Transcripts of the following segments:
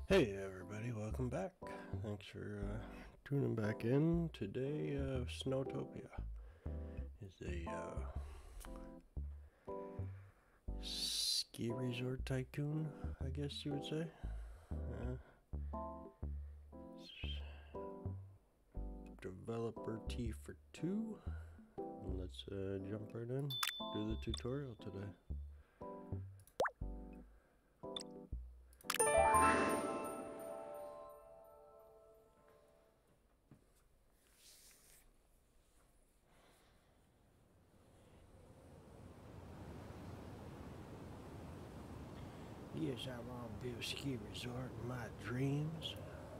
Hey everybody, welcome back. Thanks for tuning back in. Today, Snowtopia is a ski resort tycoon, I guess you would say. Developer T for 2. Let's jump right in, do the tutorial today. Yes, I want to build a ski resort in my dreams.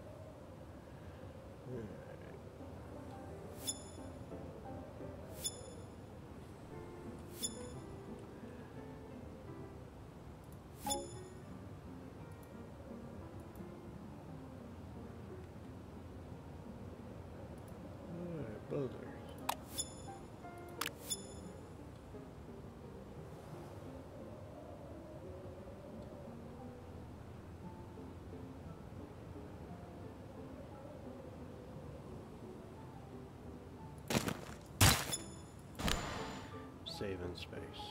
Alright, builders. Saving space.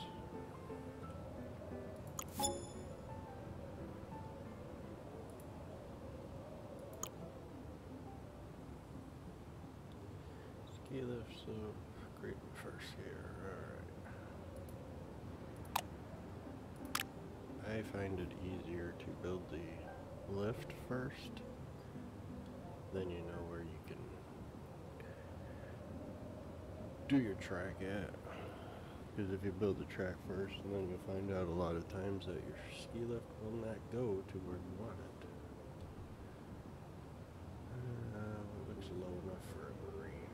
Ski lifts up, great first here, alright. I find it easier to build the lift first, then you know where you can do your track at. Because if you build the track first, and then you'll find out a lot of times that your ski lift will not go to where you want it. Looks low enough for a marine.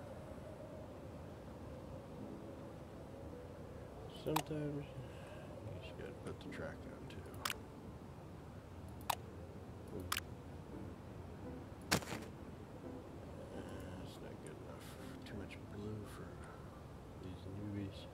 Sometimes you just gotta put the track on too. It's not good enough. Too much blue for these newbies.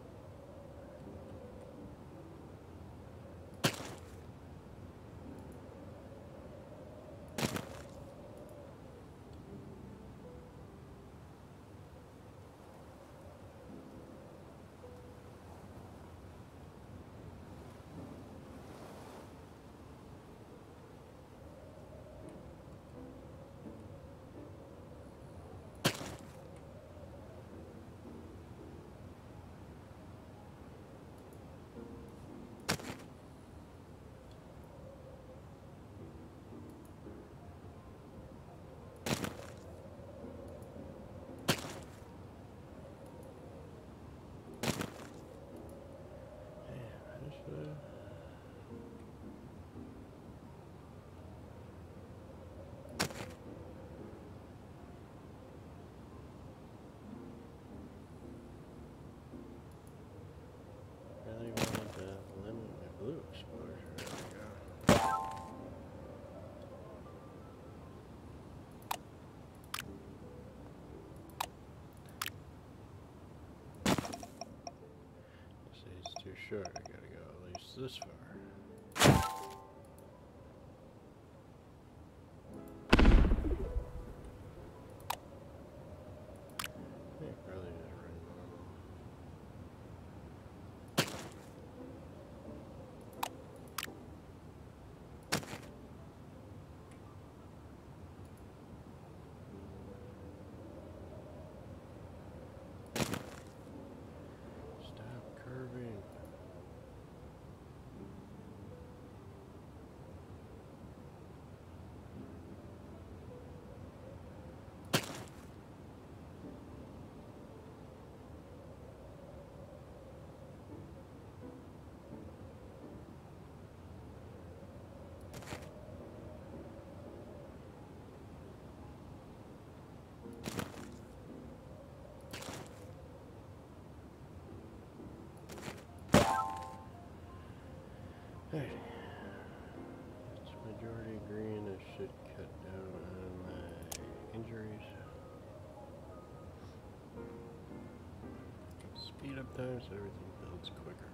Really wanted to limit my blue exposure. There we go. See, it's too short. I gotta go at least this far. Yeah, probably just run normal. Stop curving. Alrighty. It's majority green. I should cut down on my injuries. Speed up time so everything builds quicker.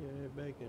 Yeah, bacon.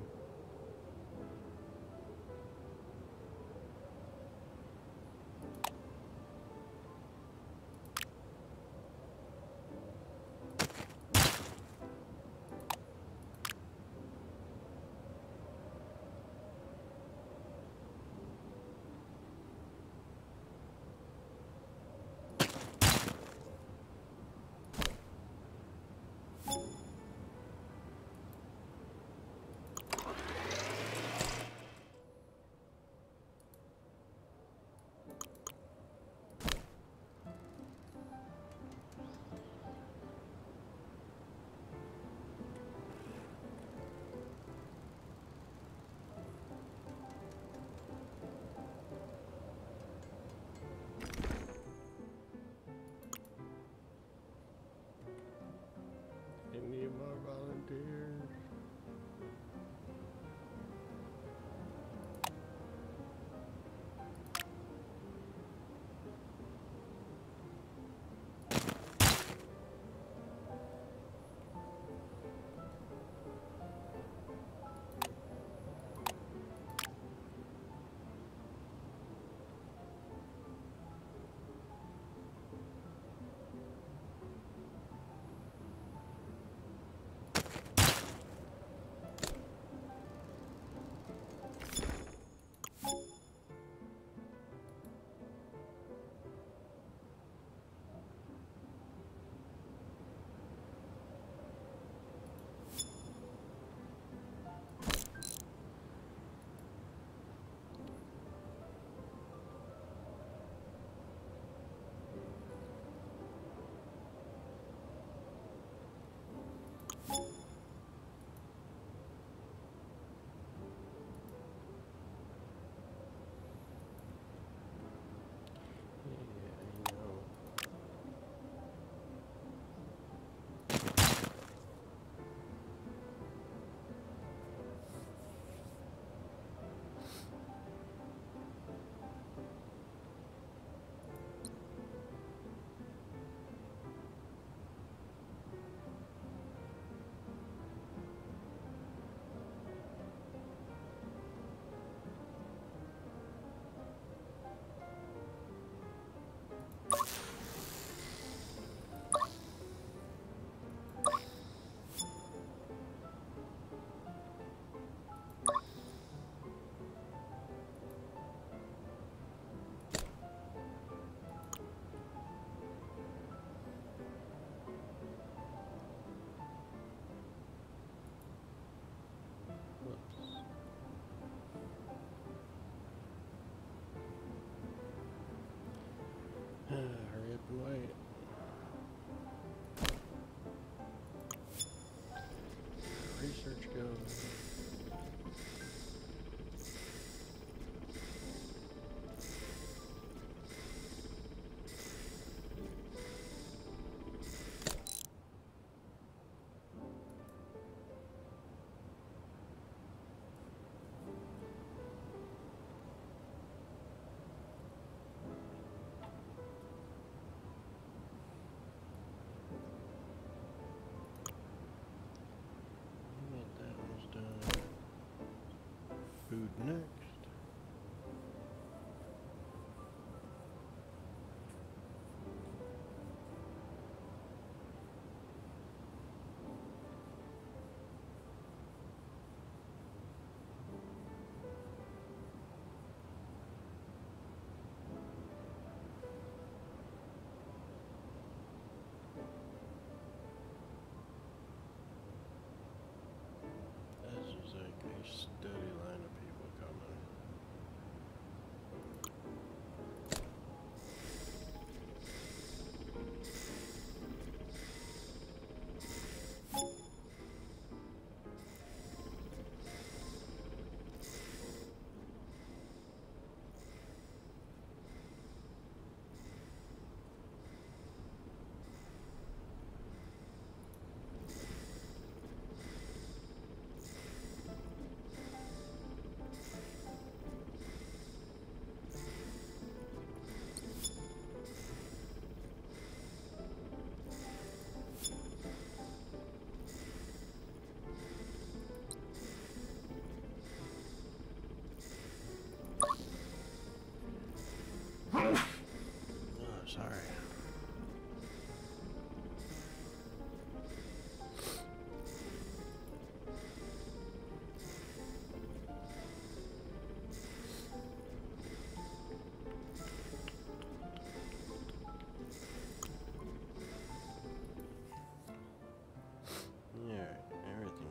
Need more volunteers. Hurry up and wait. Research goes. That was done. Food next. This is like a steady line of people coming.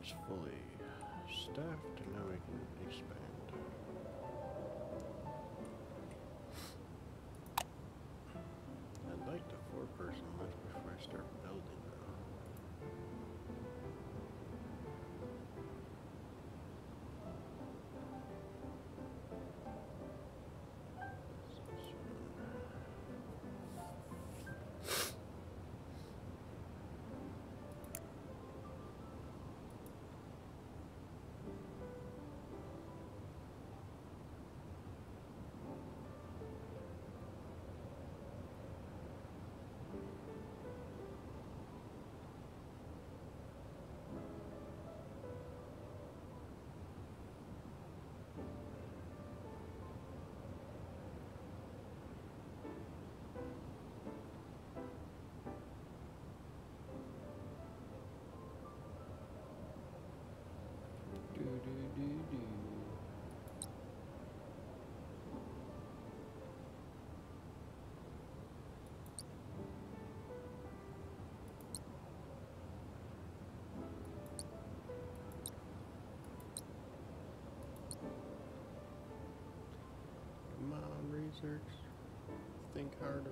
is fully staffed, and now we can expand. I'd like the 4-person lift before I start building though. Come on, research. Think harder.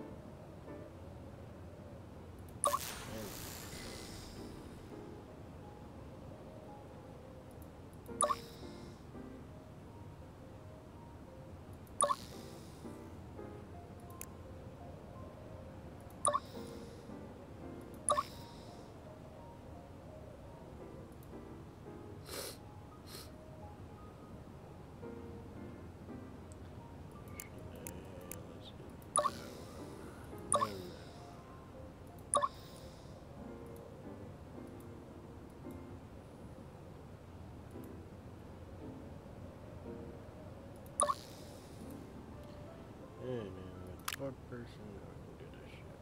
And now with 4-person, I can do this shit.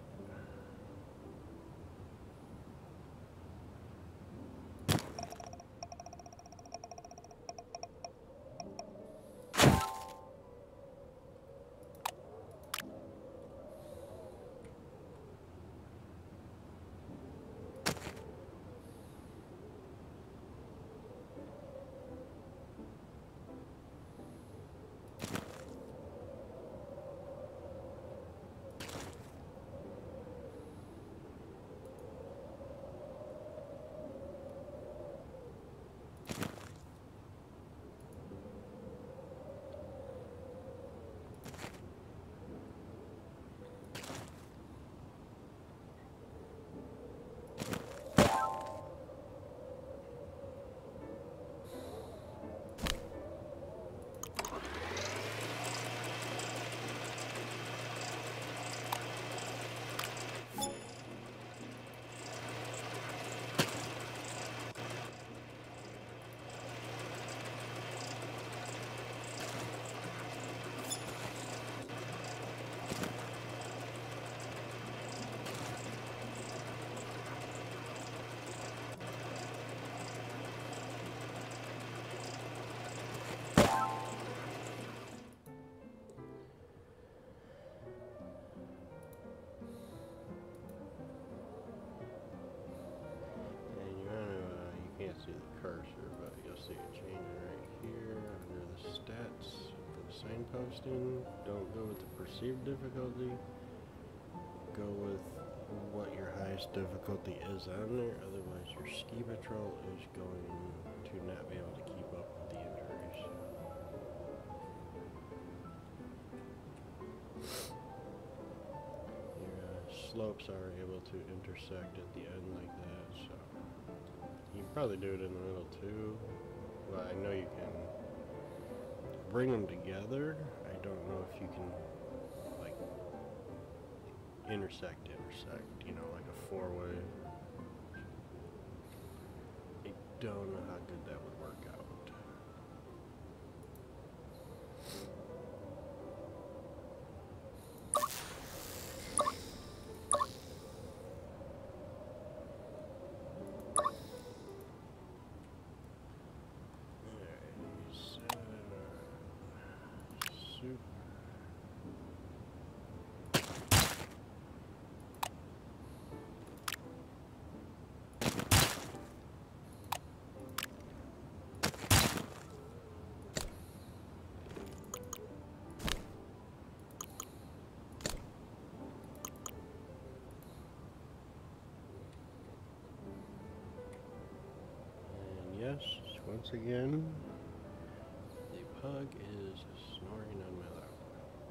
See the cursor, but you'll see it changing right here under the stats for the signposting. Don't go with the perceived difficulty. Go with what your highest difficulty is on there. Otherwise, your ski patrol is going to not be able to keep up with the injuries. Your slopes are able to intersect at the end like that, so. You can probably do it in the middle too. Well, I know you can bring them together. I don't know if you can, like, intersect, you know, like a 4-way. I don't know how good that would work out. Yes, once again, the pug is snoring on my lap.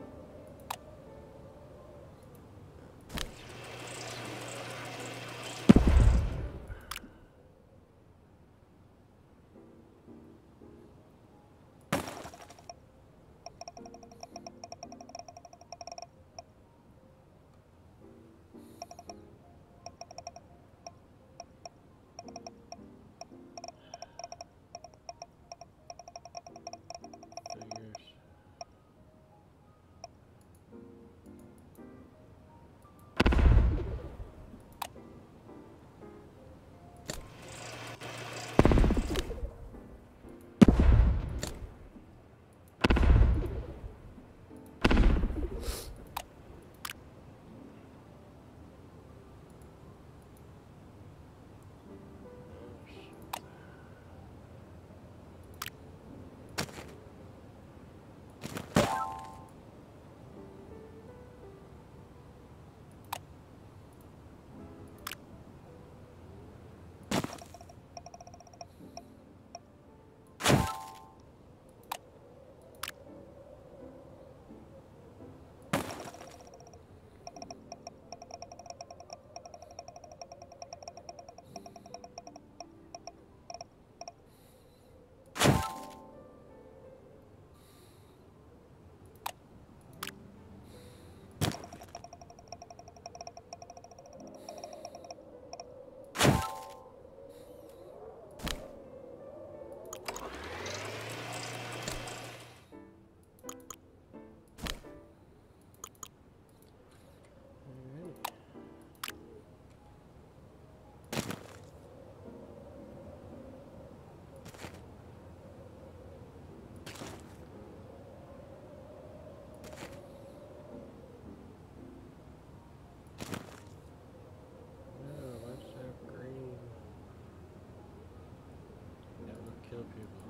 Kill people.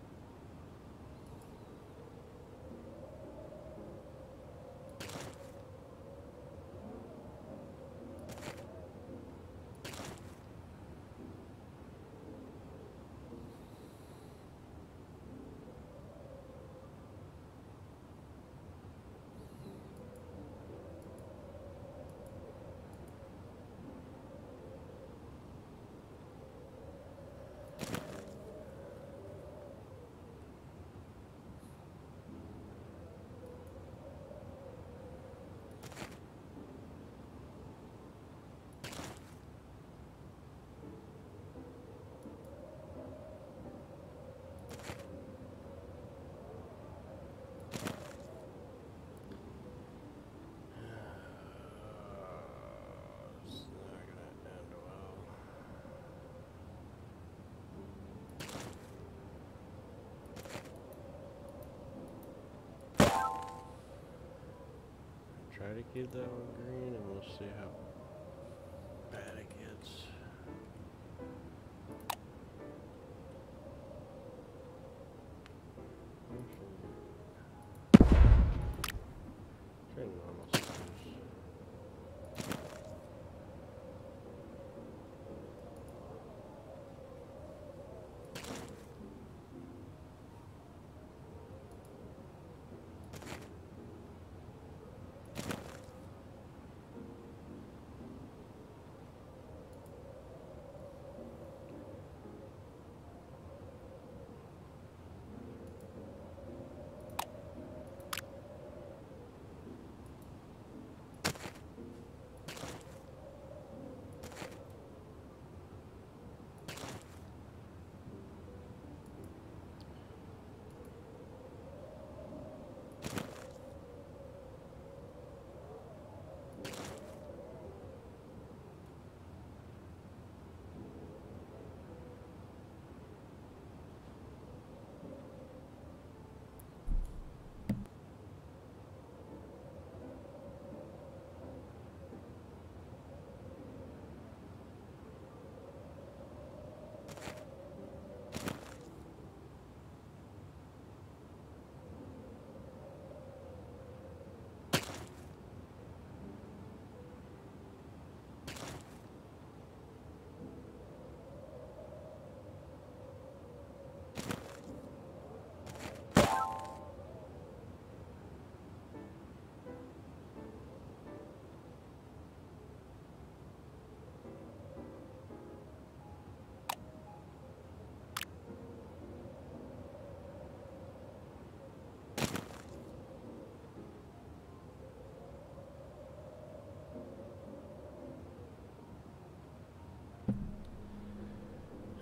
Try to keep that one green and we'll see how bad it gets. Try normal size.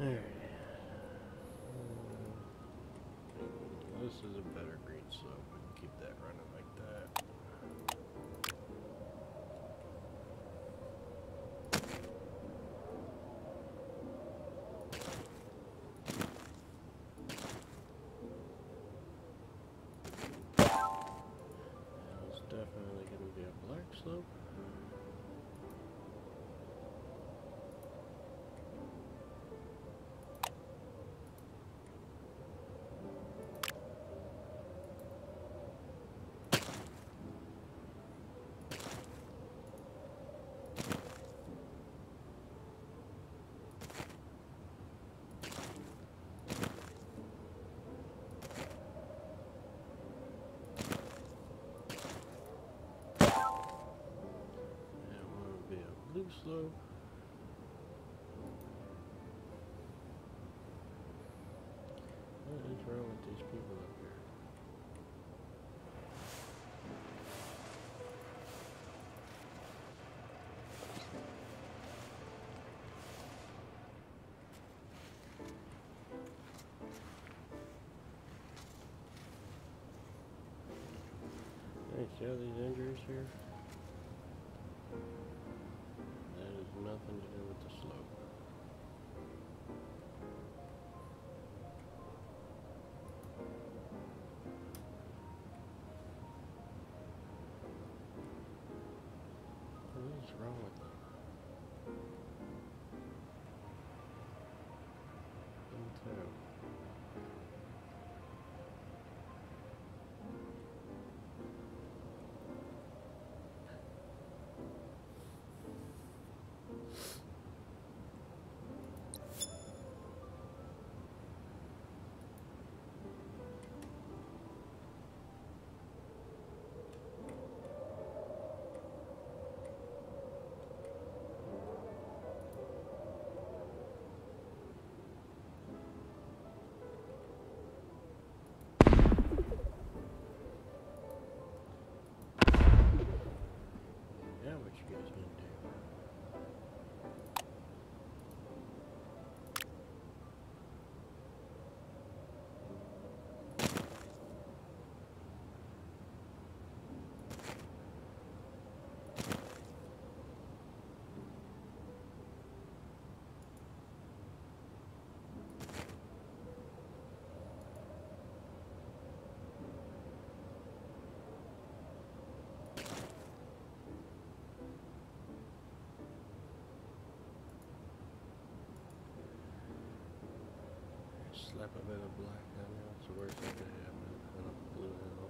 Alright. This is a better green slope. We can keep that running like that. It's definitely going to be a black slope. Blue slope. What is wrong with these people up here? Hey, see all these injuries here? Nothing to do with the slope. What is wrong with them? Couldn't tell. Yeah, what you guys gonna do? Slap a bit of black on there. It's the worst that could happen on a blue hill.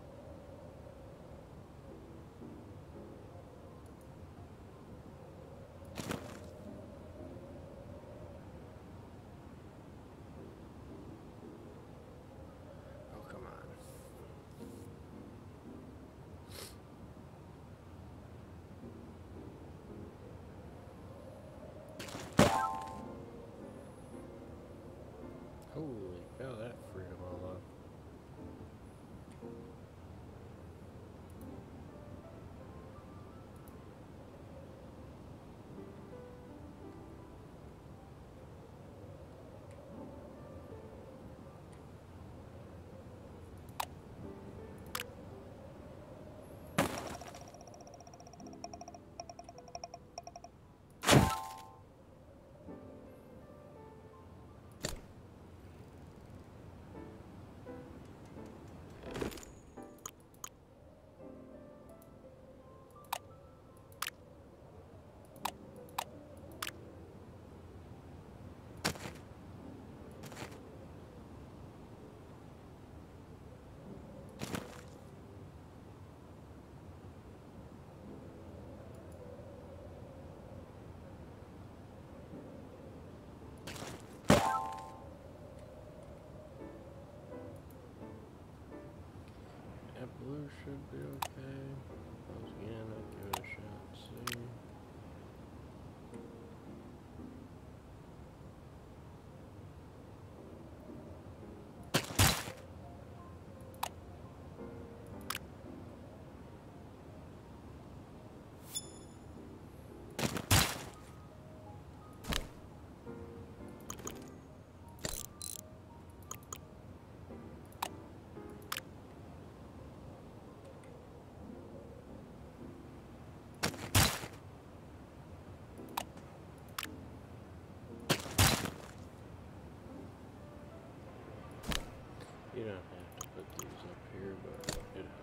Oh, come on. Holy cow, that freed them all up. That blue should be okay. Once again, I'll give it a shot, see. You don't have to put these up here, but it helps.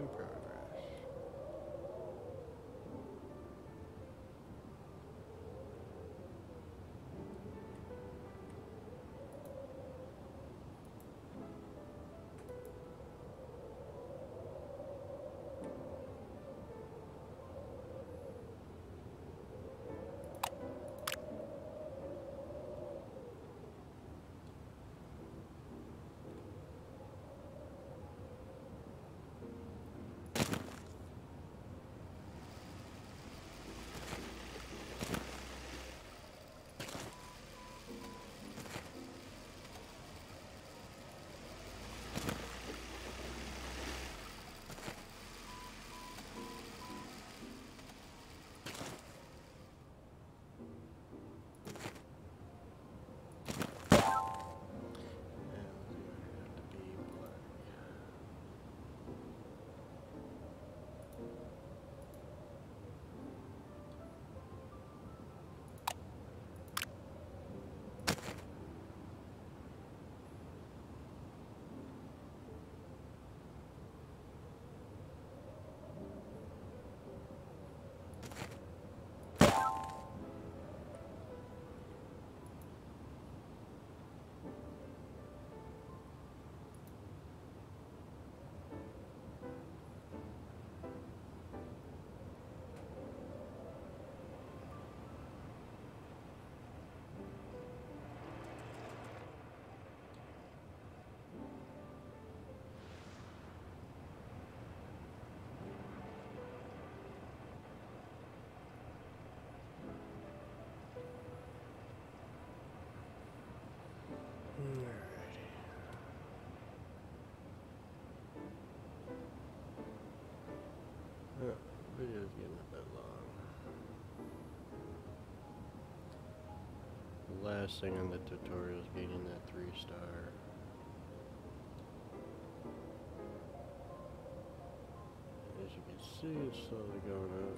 progress. Video's getting a bit long. The last thing on the tutorial is getting that 3-star. As you can see, it's slowly going up.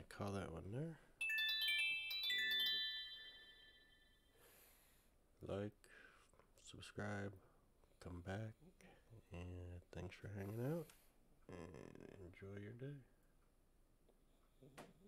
gonna call that one there. Like, subscribe, come back, and thanks for hanging out, and enjoy your day.